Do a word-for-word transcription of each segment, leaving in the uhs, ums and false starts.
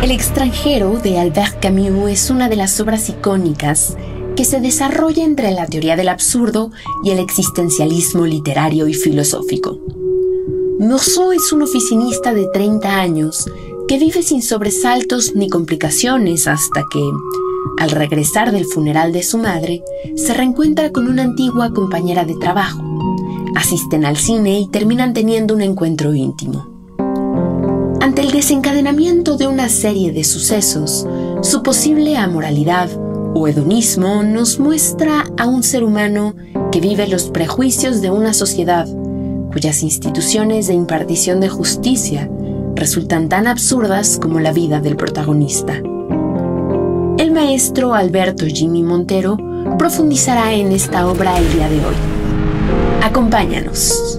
El extranjero de Albert Camus es una de las obras icónicas que se desarrolla entre la teoría del absurdo y el existencialismo literario y filosófico. Meursault es un oficinista de treinta años que vive sin sobresaltos ni complicaciones hasta que, al regresar del funeral de su madre, se reencuentra con una antigua compañera de trabajo. Asisten al cine y terminan teniendo un encuentro íntimo. Ante el desencadenamiento de una serie de sucesos, su posible amoralidad o hedonismo nos muestra a un ser humano que vive los prejuicios de una sociedad cuyas instituciones de impartición de justicia resultan tan absurdas como la vida del protagonista. El maestro Alberto Jimmy Montero profundizará en esta obra el día de hoy. Acompáñanos.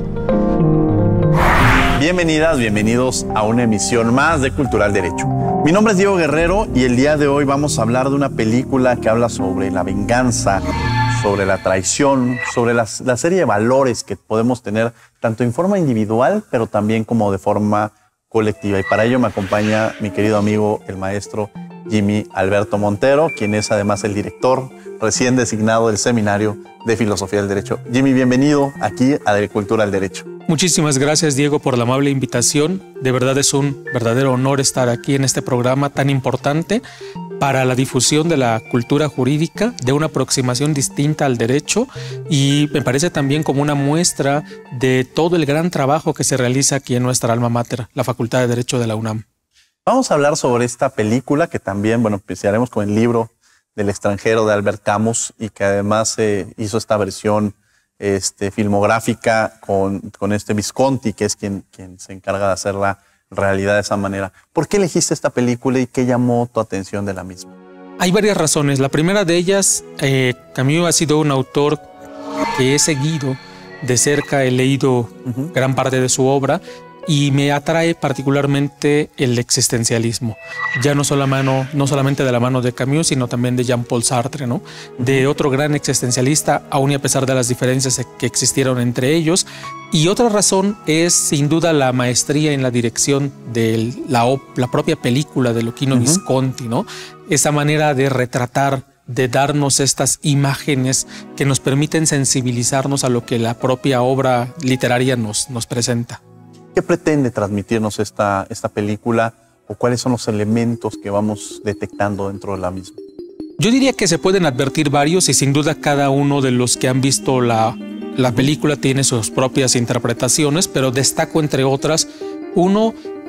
Bienvenidas, bienvenidos a una emisión más de Cultural Derecho. Mi nombre es Diego Guerrero y el día de hoy vamos a hablar de una película que habla sobre la venganza, sobre la traición, sobre las, la serie de valores que podemos tener tanto en forma individual, pero también como de forma colectiva. Y para ello me acompaña mi querido amigo, el maestro Jimmy Alberto Montero, quien es además el director recién designado del Seminario de Filosofía del Derecho. Jimmy, bienvenido aquí a Cultural Derecho. Muchísimas gracias, Diego, por la amable invitación. De verdad es un verdadero honor estar aquí en este programa tan importante para la difusión de la cultura jurídica, de una aproximación distinta al derecho, y me parece también como una muestra de todo el gran trabajo que se realiza aquí en nuestra alma mater, la Facultad de Derecho de la UNAM. Vamos a hablar sobre esta película que también, bueno, empezaremos con el libro del extranjero de Albert Camus y que además eh, hizo esta versión este, filmográfica con, con este Visconti, que es quien, quien se encarga de hacerla realidad de esa manera. ¿Por qué elegiste esta película y qué llamó tu atención de la misma? Hay varias razones. La primera de ellas, eh, Camus ha sido un autor que he seguido de cerca, he leído uh-huh. gran parte de su obra y me atrae particularmente el existencialismo. Ya no, solo mano, no solamente de la mano de Camus, sino también de Jean-Paul Sartre, ¿no? De otro gran existencialista, aún y a pesar de las diferencias que existieron entre ellos. Y otra razón es, sin duda, la maestría en la dirección de la, la propia película de Luchino uh-huh. Visconti, ¿no? Esa manera de retratar, de darnos estas imágenes que nos permiten sensibilizarnos a lo que la propia obra literaria nos, nos presenta. ¿Qué pretende transmitirnos esta, esta película o cuáles son los elementos que vamos detectando dentro de la misma? Yo diría que se pueden advertir varios y sin duda cada uno de los que han visto la, la película tiene sus propias interpretaciones, pero destaco entre otras, uno,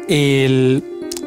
el,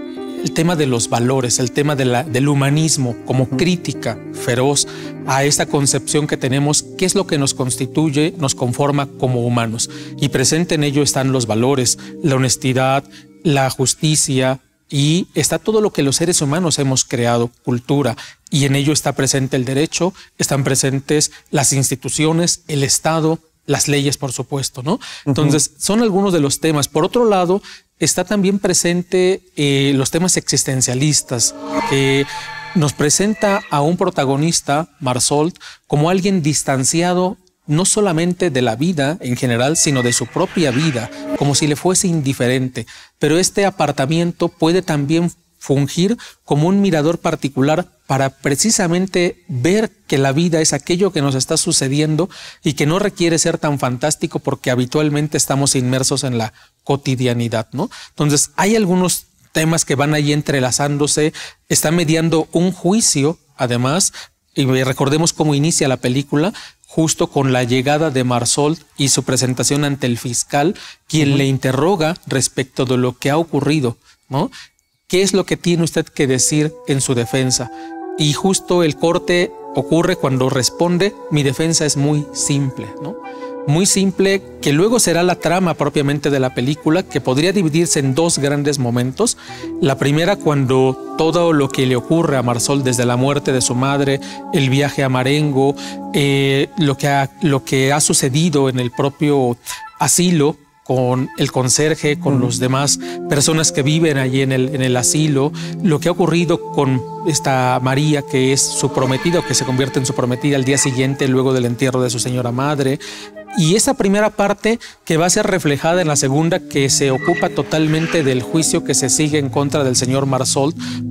el tema de los valores, el tema de la, del humanismo como crítica feroz a esta concepción que tenemos, qué es lo que nos constituye, nos conforma como humanos. Y presente en ello están los valores, la honestidad, la justicia, y está todo lo que los seres humanos hemos creado, cultura, y en ello está presente el derecho, están presentes las instituciones, el Estado, las leyes, por supuesto, ¿no? Entonces, uh-huh. son algunos de los temas. Por otro lado, está también presente eh, los temas existencialistas, que nos presenta a un protagonista, Marsoldt, como alguien distanciado no solamente de la vida en general, sino de su propia vida, como si le fuese indiferente. Pero este apartamiento puede también fungir como un mirador particular para precisamente ver que la vida es aquello que nos está sucediendo y que no requiere ser tan fantástico porque habitualmente estamos inmersos en la cotidianidad, ¿no? Entonces, hay algunos temas que van ahí entrelazándose, está mediando un juicio, además, y recordemos cómo inicia la película, justo con la llegada de Marsoldt y su presentación ante el fiscal, quien uh-huh. le interroga respecto de lo que ha ocurrido, ¿no? ¿Qué es lo que tiene usted que decir en su defensa? Y justo el corte ocurre cuando responde, mi defensa es muy simple, ¿no? Muy simple, que luego será la trama propiamente de la película, que podría dividirse en dos grandes momentos. La primera, cuando todo lo que le ocurre a Marsoldt desde la muerte de su madre, el viaje a Marengo, eh, lo, que ha, lo que ha sucedido en el propio asilo, con el conserje, con mm. los demás personas que viven allí en el, en el asilo, lo que ha ocurrido con esta María, que es su prometida o que se convierte en su prometida al día siguiente, luego del entierro de su señora madre. Y esa primera parte que va a ser reflejada en la segunda, que se ocupa totalmente del juicio que se sigue en contra del señor Marsoldt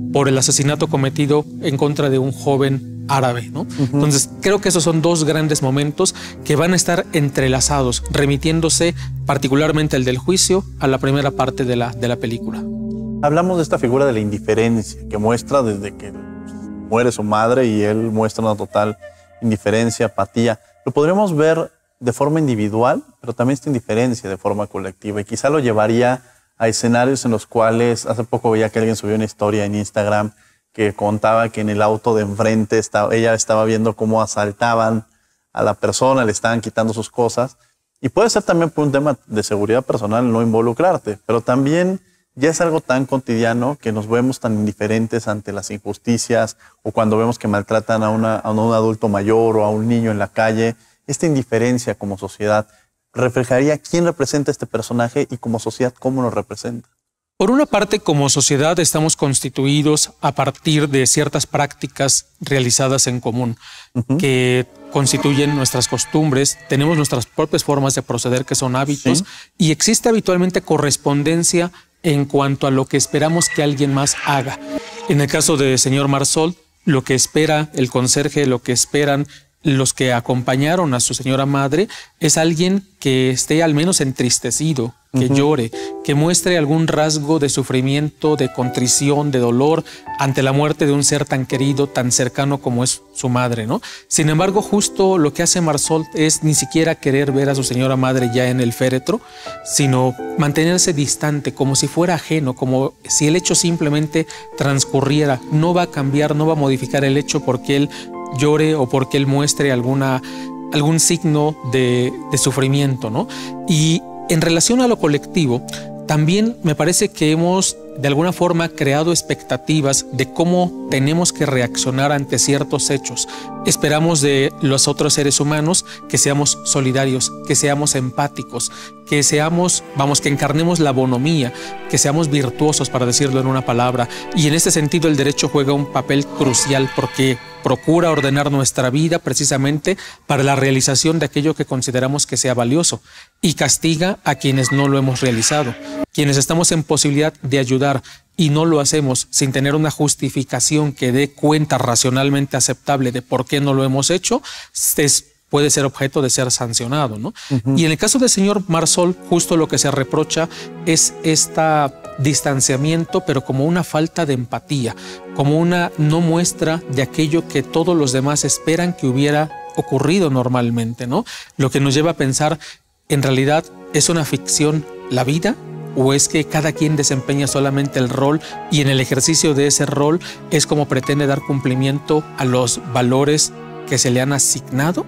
por el asesinato cometido en contra de un joven árabe, ¿no? Uh-huh. Entonces, creo que esos son dos grandes momentos que van a estar entrelazados, remitiéndose particularmente el del juicio a la primera parte de la, de la película. Hablamos de esta figura de la indiferencia que muestra desde que muere su madre y él muestra una total indiferencia, apatía. Lo podríamos ver de forma individual, pero también esta indiferencia de forma colectiva, y quizá lo llevaría a escenarios en los cuales hace poco veía que alguien subió una historia en Instagram que contaba que en el auto de enfrente estaba, ella estaba viendo cómo asaltaban a la persona, le estaban quitando sus cosas, y puede ser también por un tema de seguridad personal no involucrarte, pero también ya es algo tan cotidiano que nos vemos tan indiferentes ante las injusticias, o cuando vemos que maltratan a, una, a un adulto mayor o a un niño en la calle. Esta indiferencia como sociedad reflejaría quién representa a este personaje y como sociedad cómo nos representa. Por una parte, como sociedad estamos constituidos a partir de ciertas prácticas realizadas en común, uh-huh, que constituyen nuestras costumbres, tenemos nuestras propias formas de proceder que son hábitos, sí, y existe habitualmente correspondencia en cuanto a lo que esperamos que alguien más haga. En el caso de señor Marsol, lo que espera el conserje, lo que esperan los que acompañaron a su señora madre es alguien que esté al menos entristecido, que uh-huh, llore, que muestre algún rasgo de sufrimiento, de contrición, de dolor ante la muerte de un ser tan querido, tan cercano como es su madre, ¿no? Sin embargo, justo lo que hace Marsol es ni siquiera querer ver a su señora madre ya en el féretro, sino mantenerse distante, como si fuera ajeno, como si el hecho simplemente transcurriera. No va a cambiar, no va a modificar el hecho porque él llore o porque él muestre alguna, algún signo de, de sufrimiento, ¿no? Y en relación a lo colectivo, también me parece que hemos de alguna forma creado expectativas de cómo tenemos que reaccionar ante ciertos hechos. Esperamos de los otros seres humanos que seamos solidarios, que seamos empáticos, que seamos, vamos, que encarnemos la bonomía, que seamos virtuosos, para decirlo en una palabra. Y en este sentido el derecho juega un papel crucial porque procura ordenar nuestra vida precisamente para la realización de aquello que consideramos que sea valioso y castiga a quienes no lo hemos realizado. Quienes estamos en posibilidad de ayudar y no lo hacemos sin tener una justificación que dé cuenta racionalmente aceptable de por qué no lo hemos hecho, es, puede ser objeto de ser sancionado, ¿no? Uh-huh. Y en el caso del señor Marsol, justo lo que se reprocha es este distanciamiento, pero como una falta de empatía, como una no muestra de aquello que todos los demás esperan que hubiera ocurrido normalmente, ¿no? Lo que nos lleva a pensar, ¿en realidad es una ficción la vida? ¿O es que cada quien desempeña solamente el rol y en el ejercicio de ese rol es como pretende dar cumplimiento a los valores que se le han asignado?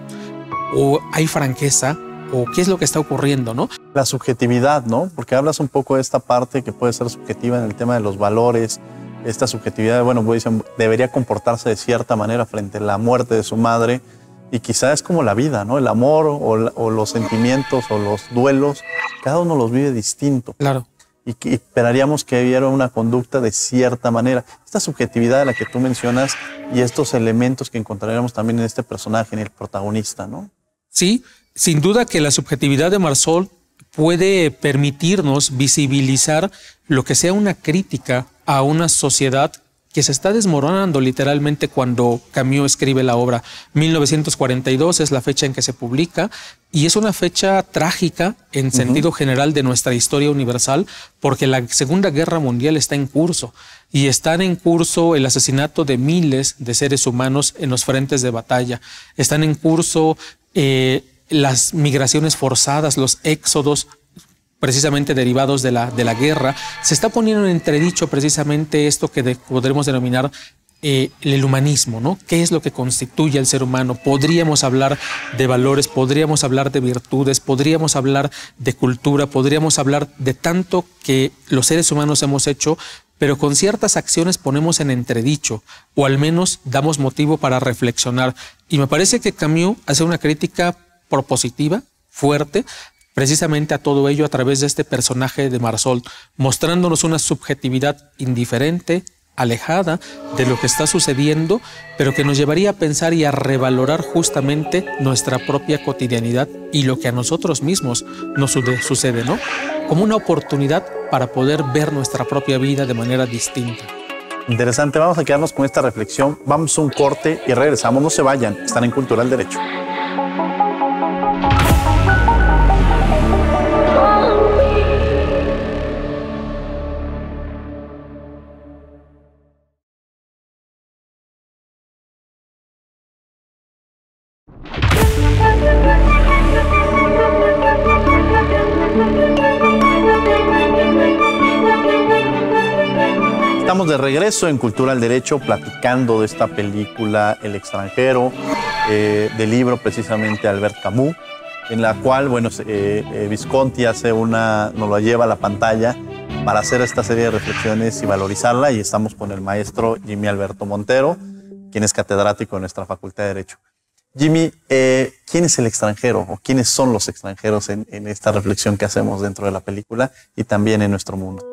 ¿O hay franqueza? ¿O qué es lo que está ocurriendo, no? La subjetividad, ¿no? Porque hablas un poco de esta parte que puede ser subjetiva en el tema de los valores. Esta subjetividad, bueno, dicen, debería comportarse de cierta manera frente a la muerte de su madre. Y quizá es como la vida, ¿no? El amor o, la, o los sentimientos o los duelos, cada uno los vive distinto. Claro. Y, y esperaríamos que hubiera una conducta de cierta manera. Esta subjetividad de la que tú mencionas y estos elementos que encontraríamos también en este personaje, en el protagonista, ¿no? Sí, sin duda que la subjetividad de Marsol puede permitirnos visibilizar lo que sea una crítica a una sociedad que se está desmoronando literalmente cuando Camus escribe la obra. mil novecientos cuarenta y dos es la fecha en que se publica y es una fecha trágica en uh-huh. sentido general de nuestra historia universal, porque la Segunda Guerra Mundial está en curso y están en curso el asesinato de miles de seres humanos en los frentes de batalla. Están en curso eh, las migraciones forzadas, los éxodos precisamente derivados de la, de la guerra. Se está poniendo en entredicho precisamente esto que de, podremos denominar eh, el humanismo, ¿no? ¿Qué es lo que constituye al ser humano? Podríamos hablar de valores, podríamos hablar de virtudes, podríamos hablar de cultura, podríamos hablar de tanto que los seres humanos hemos hecho, pero con ciertas acciones ponemos en entredicho, o al menos damos motivo para reflexionar. Y me parece que Camus hace una crítica propositiva, fuerte, precisamente a todo ello a través de este personaje de Marsol, mostrándonos una subjetividad indiferente, alejada de lo que está sucediendo, pero que nos llevaría a pensar y a revalorar justamente nuestra propia cotidianidad y lo que a nosotros mismos nos sucede, ¿no? Como una oportunidad para poder ver nuestra propia vida de manera distinta. Interesante, vamos a quedarnos con esta reflexión. Vamos a un corte y regresamos. No se vayan, están en Cultural Derecho. Estamos de regreso en Cultural Derecho platicando de esta película El extranjero, eh, del libro precisamente Albert Camus, en la cual, bueno, eh, eh, Visconti hace una, nos lo lleva a la pantalla para hacer esta serie de reflexiones y valorizarla, y estamos con el maestro Jimmy Alberto Montero, quien es catedrático en nuestra Facultad de Derecho. Jimmy, eh, ¿quién es el extranjero o quiénes son los extranjeros en, en esta reflexión que hacemos dentro de la película y también en nuestro mundo?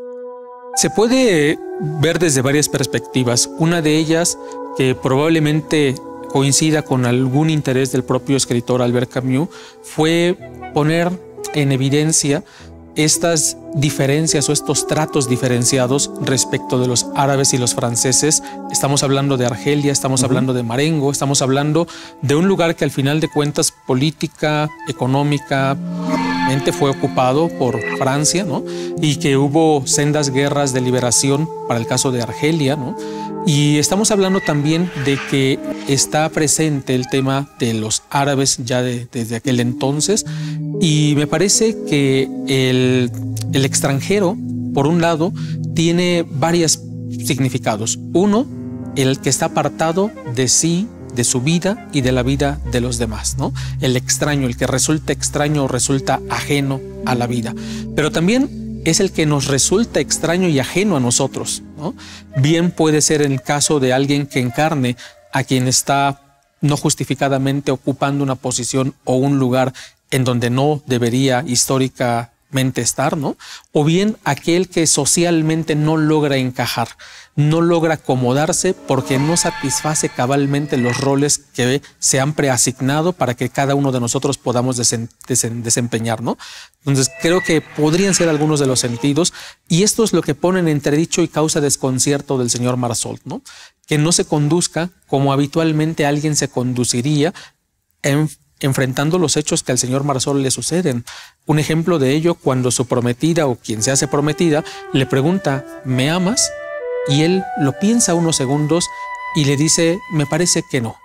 Se puede ver desde varias perspectivas. Una de ellas, que probablemente coincida con algún interés del propio escritor Albert Camus, fue poner en evidencia estas diferencias o estos tratos diferenciados respecto de los árabes y los franceses. Estamos hablando de Argelia, estamos uh-huh. hablando de Marengo, estamos hablando de un lugar que al final de cuentas política, económicamente fue ocupado por Francia, ¿no? Y que hubo sendas guerras de liberación para el caso de Argelia, ¿no? Y estamos hablando también de que está presente el tema de los árabes ya de, desde aquel entonces, y me parece que el, el extranjero, por un lado, tiene varios significados. Uno, el que está apartado de sí, de su vida y de la vida de los demás, ¿no? El extraño, el que resulta extraño o resulta ajeno a la vida. Pero también es el que nos resulta extraño y ajeno a nosotros, ¿no? Bien puede ser el caso de alguien que encarne a quien está no justificadamente ocupando una posición o un lugar en donde no debería históricamente estar, ¿no? O bien aquel que socialmente no logra encajar, no logra acomodarse porque no satisface cabalmente los roles que se han preasignado para que cada uno de nosotros podamos desen, desen, desempeñar, ¿no? Entonces creo que podrían ser algunos de los sentidos, y esto es lo que pone en entredicho y causa desconcierto del señor Marsoldt, ¿no? Que no se conduzca como habitualmente alguien se conduciría en enfrentando los hechos que al señor Marsoldt le suceden. Un ejemplo de ello, cuando su prometida o quien se hace prometida le pregunta, ¿me amas? Y él lo piensa unos segundos y le dice, me parece que no.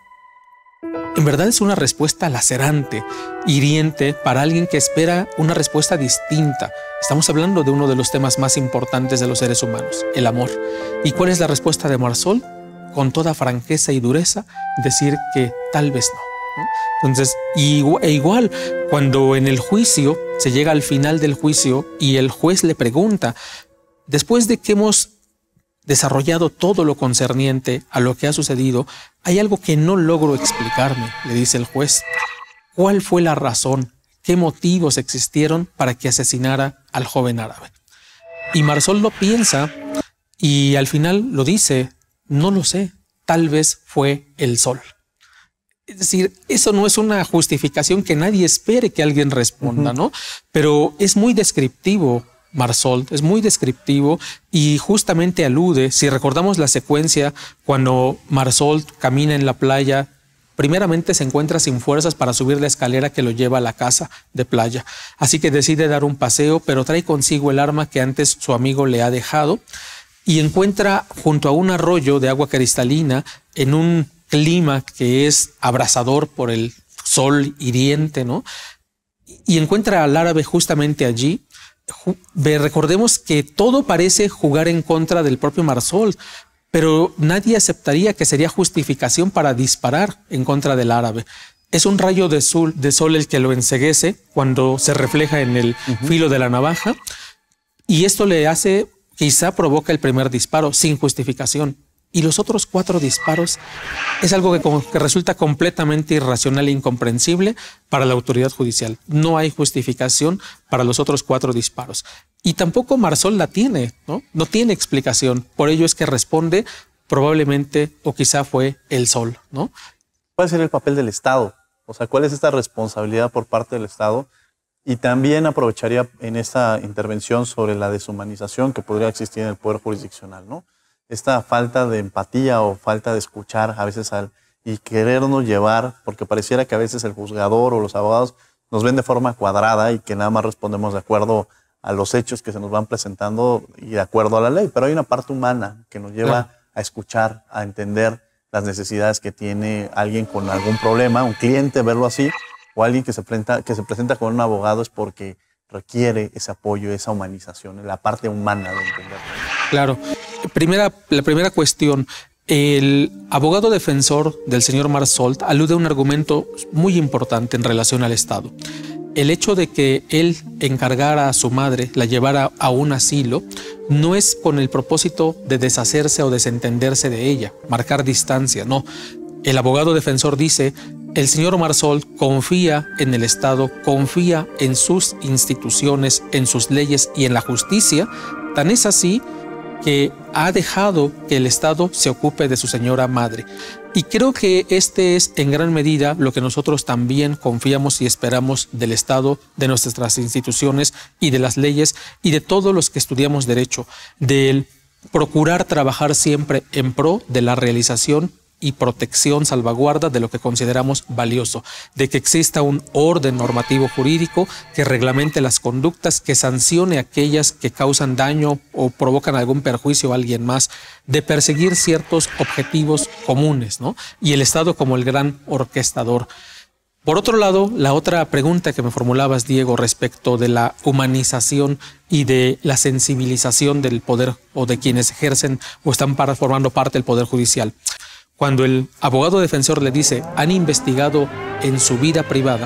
En verdad es una respuesta lacerante, hiriente para alguien que espera una respuesta distinta. Estamos hablando de uno de los temas más importantes de los seres humanos, el amor. ¿Y cuál es la respuesta de Marsoldt? Con toda franqueza y dureza, decir que tal vez no. Entonces, e igual, cuando en el juicio, se llega al final del juicio y el juez le pregunta, después de que hemos desarrollado todo lo concerniente a lo que ha sucedido, hay algo que no logro explicarme, le dice el juez. ¿Cuál fue la razón? ¿Qué motivos existieron para que asesinara al joven árabe? Y Marsoldt lo piensa y al final lo dice, no lo sé, tal vez fue el sol. Es decir, eso no es una justificación que nadie espere que alguien responda, uh-huh. ¿no? Pero es muy descriptivo Marsoldt, es muy descriptivo y justamente alude, si recordamos la secuencia, cuando Marsoldt camina en la playa, primeramente se encuentra sin fuerzas para subir la escalera que lo lleva a la casa de playa. Así que decide dar un paseo, pero trae consigo el arma que antes su amigo le ha dejado y encuentra junto a un arroyo de agua cristalina en un clima que es abrasador por el sol hiriente, ¿no? Y encuentra al árabe justamente allí. Recordemos que todo parece jugar en contra del propio Marsoldt, pero nadie aceptaría que sería justificación para disparar en contra del árabe. Es un rayo de sol, de sol el que lo enceguece cuando se refleja en el uh-huh. filo de la navaja, y esto le hace, quizá provoca el primer disparo sin justificación. Y los otros cuatro disparos es algo que, como, que resulta completamente irracional e incomprensible para la autoridad judicial. No hay justificación para los otros cuatro disparos. Y tampoco Marsoldt la tiene, ¿no? No tiene explicación. Por ello es que responde probablemente o quizá fue el sol, ¿no? ¿Cuál sería el papel del Estado? O sea, ¿cuál es esta responsabilidad por parte del Estado? Y también aprovecharía en esta intervención sobre la deshumanización que podría existir en el poder jurisdiccional, ¿no? esta falta de empatía o falta de escuchar a veces al, y querernos llevar, porque pareciera que a veces el juzgador o los abogados nos ven de forma cuadrada y que nada más respondemos de acuerdo a los hechos que se nos van presentando y de acuerdo a la ley. Pero hay una parte humana que nos lleva claro. a escuchar, a entender las necesidades que tiene alguien con algún problema, un cliente, verlo así, o alguien que se presenta, que se presenta con un abogado es porque requiere ese apoyo, esa humanización, la parte humana de entender. Claro. Primera, la primera cuestión, el abogado defensor del señor Marsoldt alude a un argumento muy importante en relación al Estado. El hecho de que él encargara a su madre, la llevara a un asilo, no es con el propósito de deshacerse o desentenderse de ella, marcar distancia, no. El abogado defensor dice, el señor Marsoldt confía en el Estado, confía en sus instituciones, en sus leyes y en la justicia, tan es así que ha dejado que el Estado se ocupe de su señora madre. Y creo que este es en gran medida lo que nosotros también confiamos y esperamos del Estado, de nuestras instituciones y de las leyes y de todos los que estudiamos derecho, del procurar trabajar siempre en pro de la realización y protección, salvaguarda de lo que consideramos valioso, de que exista un orden normativo jurídico que reglamente las conductas, que sancione aquellas que causan daño o provocan algún perjuicio a alguien más, de perseguir ciertos objetivos comunes, ¿no? Y el Estado como el gran orquestador. Por otro lado, la otra pregunta que me formulabas, Diego, respecto de la humanización y de la sensibilización del poder o de quienes ejercen o están para, formando parte del poder judicial. Cuando el abogado defensor le dice, han investigado en su vida privada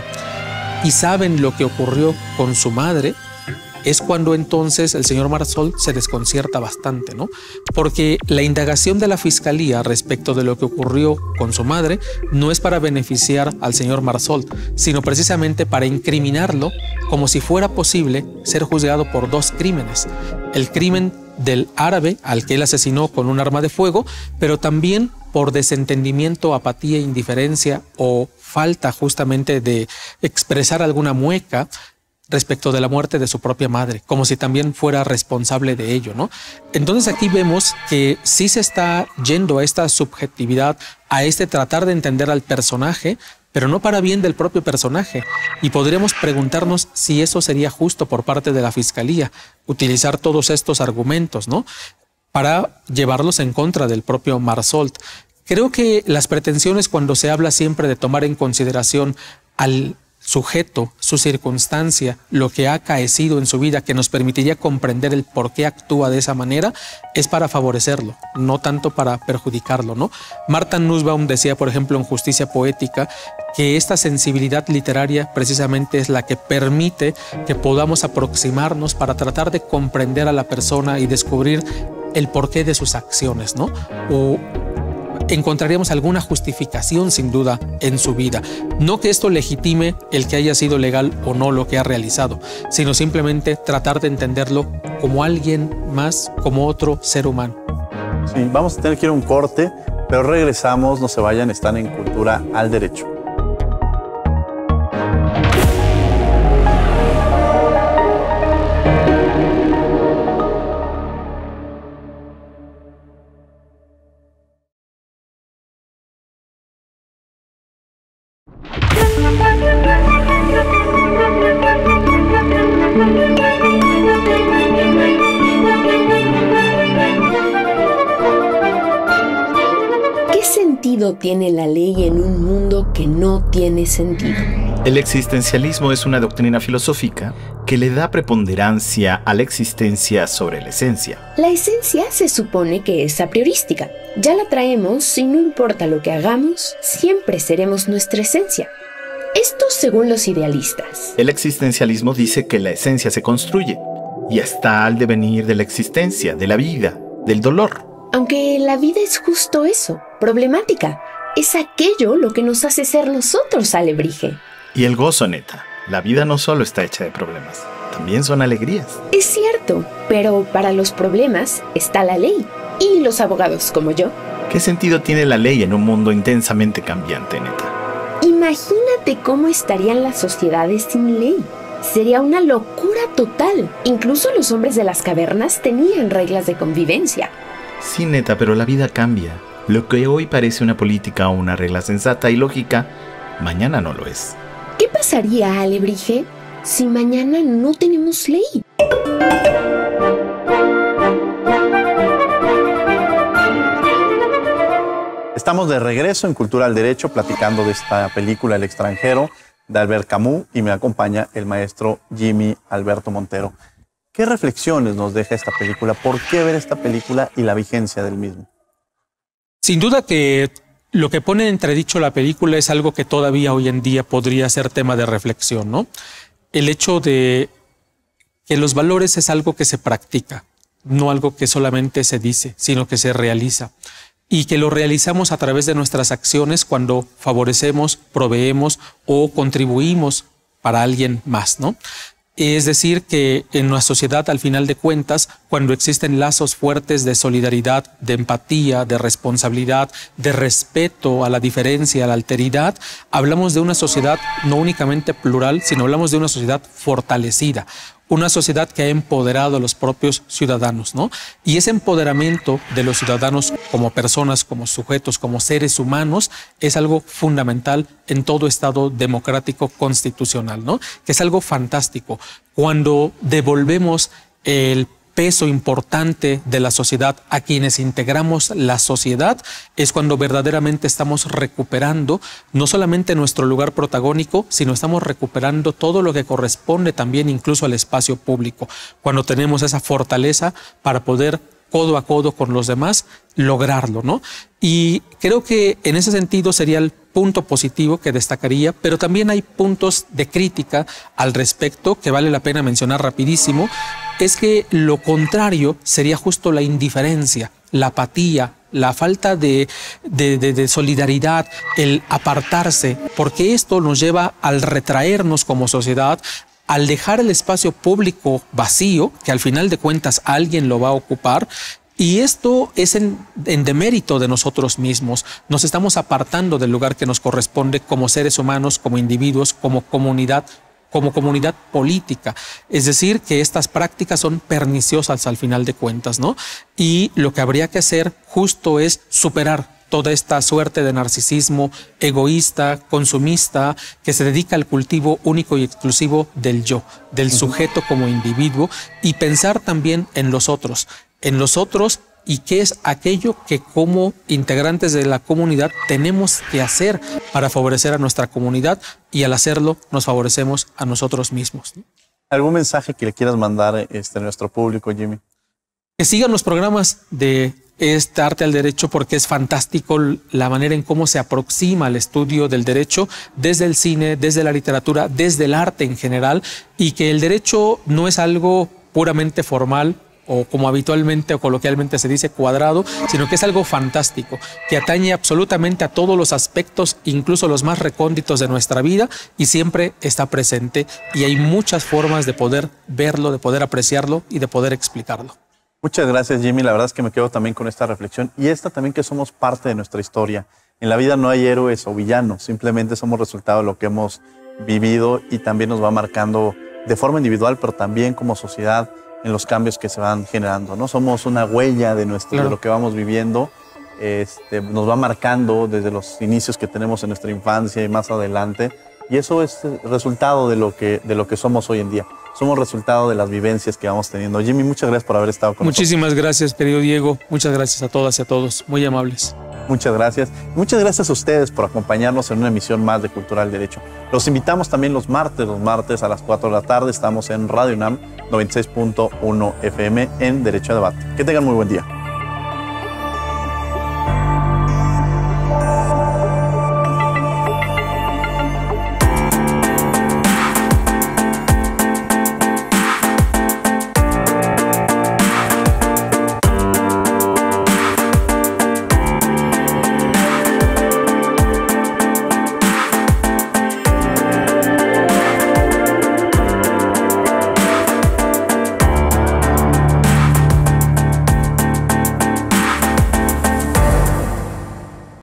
y saben lo que ocurrió con su madre, es cuando entonces el señor Marsoldt se desconcierta bastante, ¿no? Porque la indagación de la fiscalía respecto de lo que ocurrió con su madre no es para beneficiar al señor Marsoldt, sino precisamente para incriminarlo como si fuera posible ser juzgado por dos crímenes. El crimen del árabe al que él asesinó con un arma de fuego, pero también por desentendimiento, apatía, indiferencia o falta justamente de expresar alguna mueca respecto de la muerte de su propia madre, como si también fuera responsable de ello, ¿no? Entonces aquí vemos que sí se está yendo a esta subjetividad, a este tratar de entender al personaje, pero no para bien del propio personaje. Y podríamos preguntarnos si eso sería justo por parte de la Fiscalía, utilizar todos estos argumentos, ¿no?, para llevarlos en contra del propio Marsoldt. Creo que las pretensiones, cuando se habla siempre de tomar en consideración al sujeto, su circunstancia, lo que ha acaecido en su vida, que nos permitiría comprender el por qué actúa de esa manera, es para favorecerlo, no tanto para perjudicarlo, ¿no? Martha Nussbaum decía, por ejemplo, en Justicia Poética, que esta sensibilidad literaria precisamente es la que permite que podamos aproximarnos para tratar de comprender a la persona y descubrir el porqué de sus acciones, ¿no? O encontraríamos alguna justificación sin duda en su vida. No que esto legitime el que haya sido legal o no lo que ha realizado, sino simplemente tratar de entenderlo como alguien más, como otro ser humano. Sí, vamos a tener que ir a un corte, pero regresamos, no se vayan, están en Cultura al Derecho. ¿Qué sentido tiene la ley en un mundo que no tiene sentido? El existencialismo es una doctrina filosófica que le da preponderancia a la existencia sobre la esencia. La esencia se supone que es a priorística. Ya la traemos y no importa lo que hagamos, siempre seremos nuestra esencia. Esto según los idealistas. El existencialismo dice que la esencia se construye y está al devenir de la existencia, de la vida, del dolor. Aunque la vida es justo eso, problemática. Es aquello lo que nos hace ser nosotros, alebrije. Y el gozo, neta. La vida no solo está hecha de problemas, también son alegrías. Es cierto, pero para los problemas está la ley. Y los abogados como yo. ¿Qué sentido tiene la ley en un mundo intensamente cambiante, neta? Imagínate cómo estarían las sociedades sin ley. Sería una locura total. Incluso los hombres de las cavernas tenían reglas de convivencia. Sí, neta, pero la vida cambia. Lo que hoy parece una política o una regla sensata y lógica, mañana no lo es. ¿Qué pasaría, Alebrije, si mañana no tenemos ley? Estamos de regreso en Cultura al Derecho platicando de esta película El extranjero de Albert Camus y me acompaña el maestro Jimmy Alberto Montero. ¿Qué reflexiones nos deja esta película? ¿Por qué ver esta película y la vigencia del mismo? Sin duda que lo que pone en entredicho la película es algo que todavía hoy en día podría ser tema de reflexión, ¿no? El hecho de que los valores es algo que se practica, no algo que solamente se dice, sino que se realiza. Y que lo realizamos a través de nuestras acciones cuando favorecemos, proveemos o contribuimos para alguien más, ¿no? Es decir, que en una sociedad, al final de cuentas, cuando existen lazos fuertes de solidaridad, de empatía, de responsabilidad, de respeto a la diferencia, a la alteridad, hablamos de una sociedad no únicamente plural, sino hablamos de una sociedad fortalecida. Una sociedad que ha empoderado a los propios ciudadanos, ¿no? Y ese empoderamiento de los ciudadanos como personas, como sujetos, como seres humanos, es algo fundamental en todo Estado democrático constitucional, ¿no? Que es algo fantástico. Cuando devolvemos el peso importante de la sociedad a quienes integramos la sociedad, es cuando verdaderamente estamos recuperando no solamente nuestro lugar protagónico, sino estamos recuperando todo lo que corresponde también incluso al espacio público, cuando tenemos esa fortaleza para poder codo a codo con los demás lograrlo, ¿no? Y creo que en ese sentido sería el punto positivo que destacaría, pero también hay puntos de crítica al respecto que vale la pena mencionar rapidísimo. Es que lo contrario sería justo la indiferencia, la apatía, la falta de, de, de, de solidaridad, el apartarse, porque esto nos lleva al retraernos como sociedad, al dejar el espacio público vacío, que al final de cuentas alguien lo va a ocupar. Y esto es en, en demérito de nosotros mismos. Nos estamos apartando del lugar que nos corresponde como seres humanos, como individuos, como comunidad, como comunidad política. Es decir, que estas prácticas son perniciosas al final de cuentas, ¿no? Y lo que habría que hacer justo es superar toda esta suerte de narcisismo egoísta, consumista, que se dedica al cultivo único y exclusivo del yo, del sujeto como individuo, y pensar también en los otros, en los otros y qué es aquello que como integrantes de la comunidad tenemos que hacer para favorecer a nuestra comunidad, y al hacerlo nos favorecemos a nosotros mismos. ¿Algún mensaje que le quieras mandar este, a nuestro público, Jimmy? Que sigan los programas de este Arte al Derecho, porque es fantástico la manera en cómo se aproxima al estudio del derecho desde el cine, desde la literatura, desde el arte en general, y que el derecho no es algo puramente formal o como habitualmente o coloquialmente se dice cuadrado, sino que es algo fantástico, que atañe absolutamente a todos los aspectos, incluso los más recónditos de nuestra vida, y siempre está presente, y hay muchas formas de poder verlo, de poder apreciarlo y de poder explicarlo. Muchas gracias, Jimmy. La verdad es que me quedo también con esta reflexión y esta también, que somos parte de nuestra historia. En la vida no hay héroes o villanos, simplemente somos resultado de lo que hemos vivido, y también nos va marcando de forma individual, pero también como sociedad en los cambios que se van generando, ¿no? Somos una huella de, nuestro, claro. de lo que vamos viviendo. Este, nos va marcando desde los inicios que tenemos en nuestra infancia y más adelante, y eso es resultado de lo que, de lo que somos hoy en día. Somos resultado de las vivencias que vamos teniendo. Jimmy, muchas gracias por haber estado con nosotros. Muchísimas gracias, querido Diego. Muchas gracias a todas y a todos. Muy amables. Muchas gracias. Muchas gracias a ustedes por acompañarnos en una emisión más de Cultura al Derecho. Los invitamos también los martes, los martes a las cuatro de la tarde. Estamos en Radio UNAM noventa y seis punto uno F M en Derecho a Debate. Que tengan muy buen día.